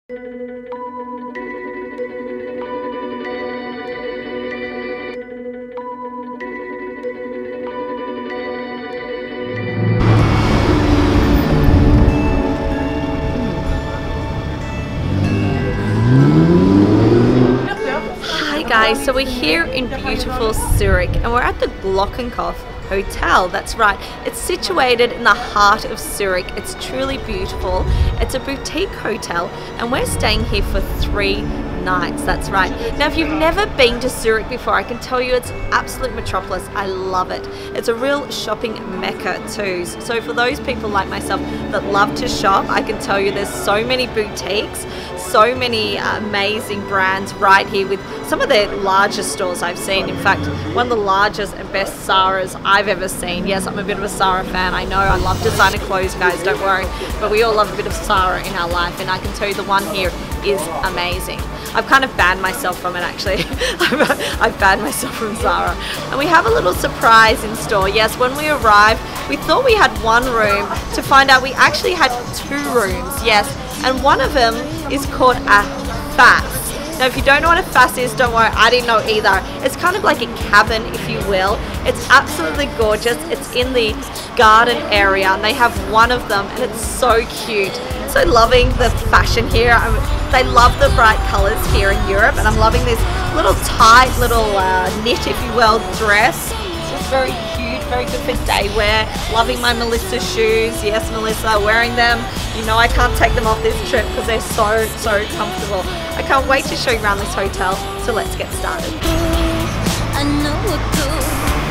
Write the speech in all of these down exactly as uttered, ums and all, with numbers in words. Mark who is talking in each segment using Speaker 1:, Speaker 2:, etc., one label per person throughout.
Speaker 1: Hi guys, so we're here in beautiful Zurich and we're at the Glockenhof Hotel. That's right, it's situated in the heart of Zurich. It's truly beautiful. It's a boutique hotel and we're staying here for three nights. That's right. Now if you've never been to Zurich before, I can tell you it's absolute metropolis. I love it. It's a real shopping mecca too. So for those people like myself that love to shop, I can tell you there's so many boutiques, so many amazing brands right here with some of the largest stores I've seen. In fact, one of the largest and best Zara's I've ever seen. Yes, I'm a bit of a Zara fan. I know I love designer clothes, guys, don't worry. But we all love a bit of Zara in our life, and I can tell you the one here is amazing. I've kind of banned myself from it actually. I've banned myself from Zara. And we have a little surprise in store. Yes, when we arrived, we thought we had one room to find out we actually had two rooms. Yes, and one of them is called a Fass. Now if you don't know what a Fass is, don't worry, I didn't know either. It's kind of like a cabin, if you will. It's absolutely gorgeous. It's in the garden area and they have one of them and it's so cute. So loving the fashion here. I'm, they love the bright colors here in Europe and I'm loving this little tight little uh, knit, if you will, dress. It's just very cute, very good for day wear. Loving my Melissa shoes. Yes, Melissa, wearing them. You know I can't take them off this trip because they're so, so comfortable. I can't wait to show you around this hotel, so let's get started. I know we're cool.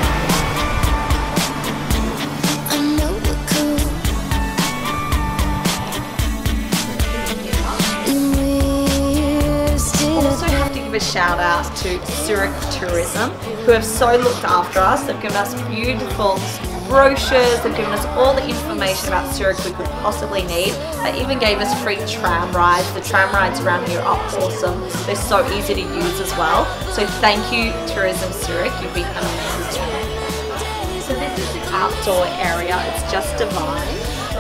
Speaker 1: I know we're cool. Also have to give a shout out to Zurich Tourism, who have so looked after us. They've given us beautiful brochures, they've given us all the information about Zurich we could possibly need. They even gave us free tram rides. The tram rides around here are awesome. They're so easy to use as well. So thank you Tourism Zurich, you've been amazing. So this is the outdoor area, it's just divine.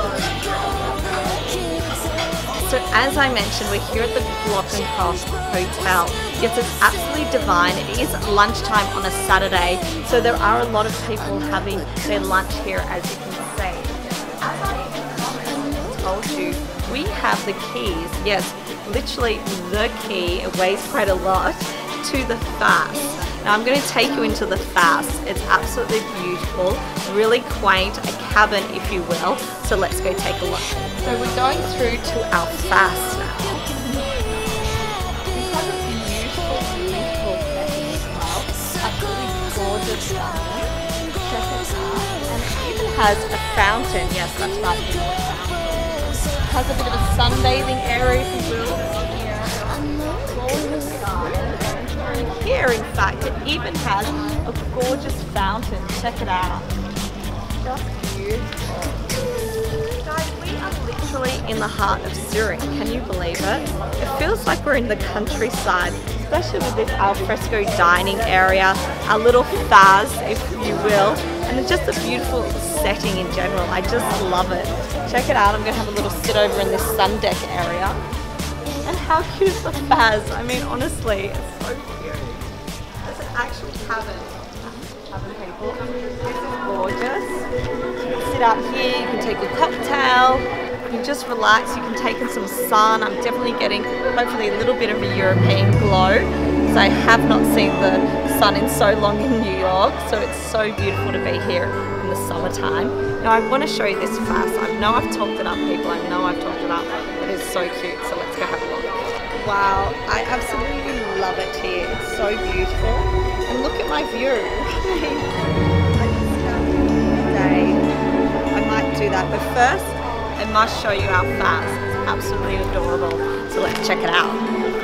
Speaker 1: So as I mentioned, we're here at the Glockenhof Hotel. Yes, it's absolutely divine. It is lunchtime on a Saturday, so there are a lot of people having their lunch here, as you can see. As I told you, we have the keys. Yes, literally the key. It weighs quite a lot to the Fass. Now I'm going to take you into the Fass. It's absolutely beautiful, really quaint, a cabin if you will. So let's go take a look. So we're going through to our Fass now. This has a beautiful, beautiful setting as well. Absolutely gorgeous garden. Check it out. And it even has a fountain. Yes, that's right. It has a bit of a sunbathing area if you will. Gorgeous garden. Here, in fact, it even has a gorgeous fountain. Check it out. Just beautiful. Guys, we are literally in the heart of Zurich. Can you believe it? It feels like we're in the countryside, especially with this alfresco dining area, our little Fass, if you will, and it's just a beautiful setting in general. I just love it. Check it out. I'm going to have a little sit over in this sun deck area. And how cute is the Fass? I mean, honestly, it's so cute. It's an actual cabin. Cabin people. This is gorgeous. You can sit out here, you can take a cocktail, you can just relax, you can take in some sun. I'm definitely getting, hopefully, a little bit of a European glow, because I have not seen the sun in so long in New York, so it's so beautiful to be here in the summertime. Now I want to show you this Fass. I know I've talked it up, people, I know I've talked it up, but it's so cute, so let's go have a look. Wow, I absolutely love it here. It's so beautiful. And look at my view. I might do that, but first I must show you our Fass. It's absolutely adorable. So let's check it out.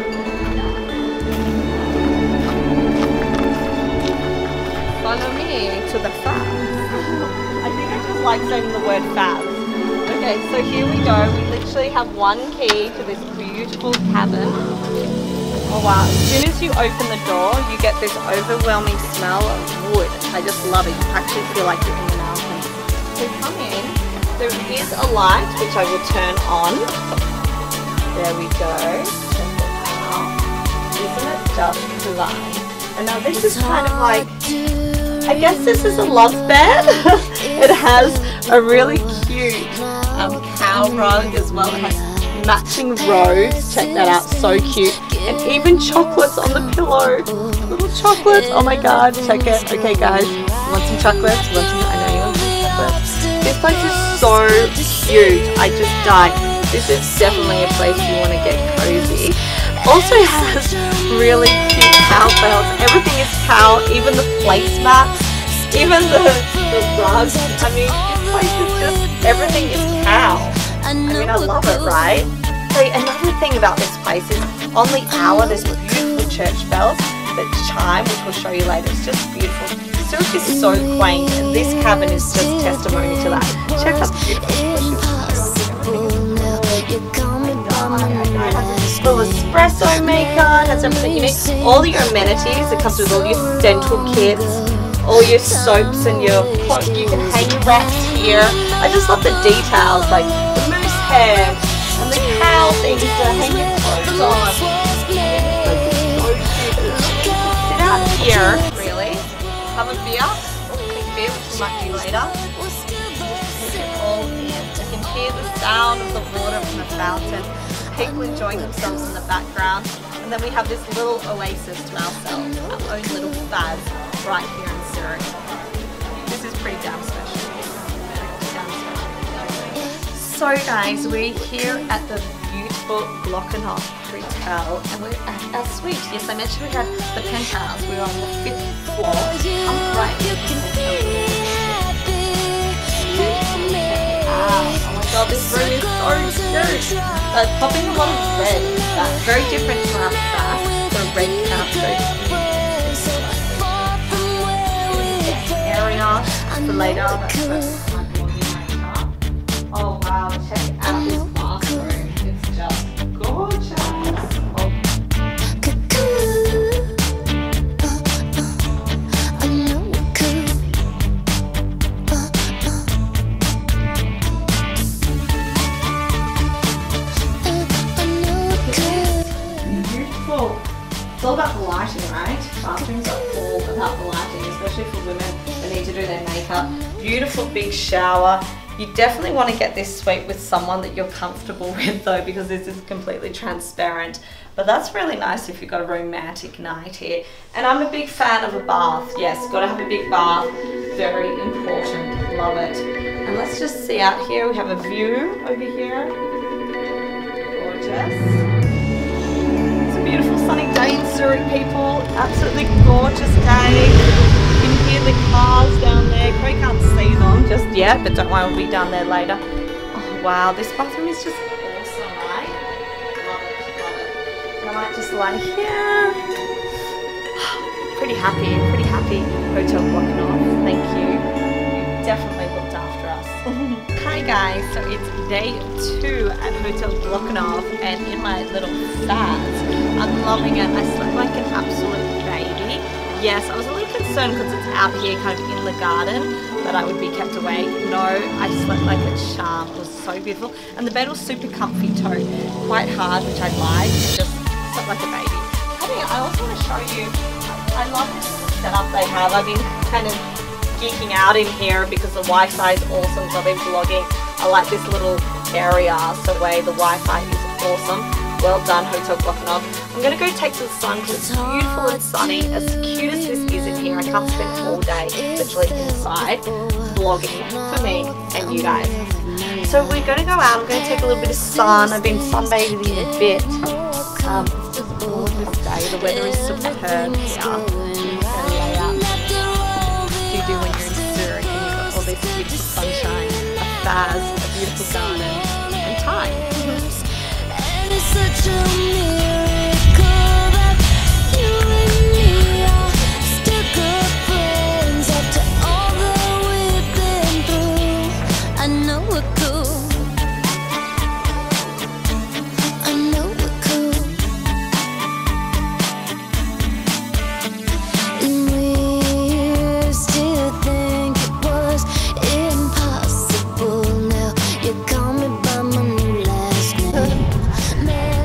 Speaker 1: Follow me to the Fass. I think I just like saying the word Fass. Okay, so here we go. We literally have one key to this beautiful cabin. Oh wow, as soon as you open the door, you get this overwhelming smell of wood. I just love it. You actually feel like you're in the mountains. So come in. There is a light, which I will turn on. There we go. Check it out. Isn't it just divine? And now this is kind of like, I guess this is a love bed. It has a really cute um, cow rug as well. It has matching robes. Check that out, so cute. And even chocolates on the pillow. Little chocolates. Oh my god, check it. Okay guys, you want some chocolates? You want some, I know you want some chocolates. This place is so cute. I just died. This is definitely a place you want to get cozy. Also has really cute cow bells. Everything is cow, even the placemats, even the, the rugs. I mean, this place is just, everything is cow. I mean, I love it, right? So another thing about this place is on the hour there's beautiful church bells that chime, which we'll show you later. It's just beautiful. Zurich is so quaint, and this cabin is just testimony to that. Check out the beautiful little espresso maker, has everything you need. All your amenities. It comes with all your dental kits, all your soaps, and your you can hang your racks here. I just love the details, like the moose hair and the cow things to hang your clothes on. Sit out here, really. Have a beer, or take a beer, which we might do later. Take it all in. You can hear the sound of the water from the fountain. People enjoying themselves in the background, and then we have this little oasis to ourselves, our own little faz right here in Zurich. This is pretty damn special. Pretty damn special. So guys, we're here at the beautiful Glockenhof Hotel, and we're at our suite. Yes, I mentioned we had the penthouse. We were on the fifth floor. I'm right here. Oh my god, this room is so cute. Uh, popping a lot of red in fact. Very different to our bath. The red couch area for later. Oh wow, check out this bathroom. It's just gorgeous. Oh. It's all about the lighting, right? Bathrooms are all about the lighting, especially for women that need to do their makeup. Beautiful big shower. You definitely want to get this suite with someone that you're comfortable with though, because this is completely transparent. But that's really nice if you've got a romantic night here. And I'm a big fan of a bath. Yes, got to have a big bath. Very important. Love it. And let's just see out here. We have a view over here. Gorgeous. Beautiful sunny day in Zurich, people. Absolutely gorgeous day. You can hear the cars down there. Probably can't see them just yet, but don't worry, we'll be down there later. Oh wow, this bathroom is just awesome, right? Love it, love it. And I might just lie here. Pretty happy, pretty happy. Hotel Glockenhof, thank you. You definitely looked after us. Hi guys, so it's day two at Hotel Glockenhof, and in my little faz. I'm loving it. I slept like an absolute baby. Yes, I was a little concerned because it's out here kind of in the garden that I would be kept awake. No, I slept like a charm. It was so beautiful. And the bed was super comfy too. Quite hard, which I liked. Just slept like a baby. I think I also want to show you, I love this setup they have. I've been kind of geeking out in here because the Wi-Fi is awesome, so I've been vlogging. I like this little area, so way the Wi-Fi is awesome. Well done, Hotel Glockenhof. I'm going to go take to the sun because it's beautiful and sunny. As cute as this is in here, I can't spend all day literally inside vlogging for me and you guys. So we're going to go out. I'm going to take a little bit of sun. I've been sunbathing a bit. Um, it's just a gorgeous day. The weather is superb here. You do when you're in Zurich and you've got all this beautiful sunshine, a faz, a beautiful garden, and time. And it's such a miracle that you and me are still good friends after all that we've been through. I know we're cool. I know we're cool. And we still think it was impossible. Now you call me by my new last name.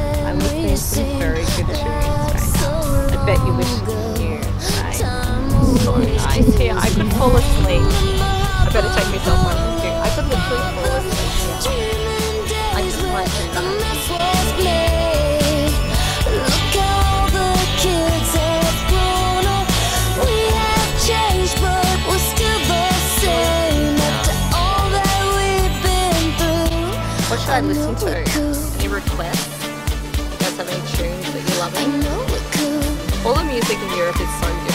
Speaker 1: some very good tunes right now. I bet you wish you knew, right? So nice here. I could fall asleep. I better take myself home with you. I could literally fall asleep here. I just might do that. What should I listen to? Any requests? You guys have any tunes that you're loving? All the music in Europe is so good.